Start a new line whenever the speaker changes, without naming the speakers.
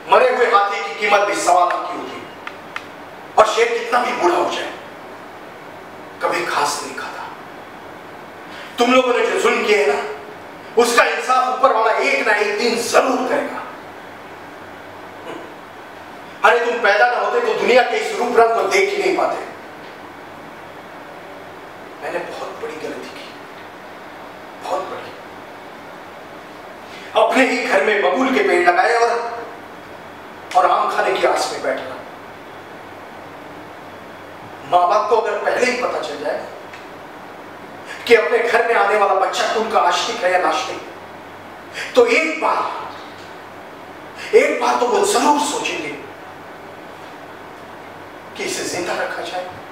मरे हुए हाथी की कीमत भी 1.25 लाख की होती, और शेर कितना भी बूढ़ा हो जाए कभी घास नहीं खाता। तुम लोगों ने जो जुल्म किए है ना, उसका इंसाफ ऊपर वाला एक ना एक दिन जरूर करेगा। अरे तुम पैदा ना होते तो दुनिया के इस रूप रंग को देख ही नहीं पाते। मैंने बहुत बड़ी गलती की, बहुत बड़ी। अपने ही घर में बबूल के पेड़ लगाए और आम खाने की आस में बैठना। मां बाप को अगर पहले ही पता चल जाए कि अपने घर में आने वाला बच्चा उनका आश्रित है या नाश्तिक, तो एक बार तो वो जरूर सोचेंगे कि इसे जिंदा रखा जाए